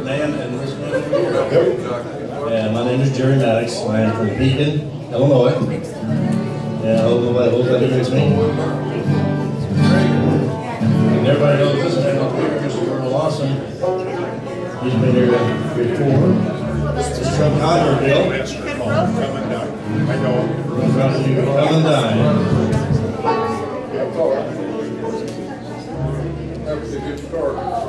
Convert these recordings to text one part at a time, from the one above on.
man and this man over here. And my name is Jerry Maddox. I am from Beacon, Illinois. And I hope that agrees me. And everybody knows this man up here, Mr. Earl Lawson. He's been here before. This is from Converville. I know. Come and dine. That was a good start.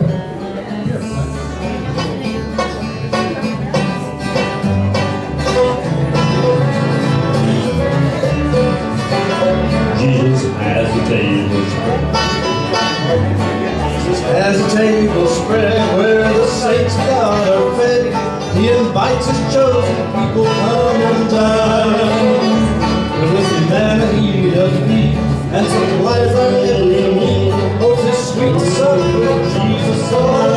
Jesus has a table spread. Jesus has a table spread where the saints of God are fed. He invites his chosen people, come and dine. With the manna he does feed, and supplies our every need. Oh, 'tis sweet to sup with Jesus all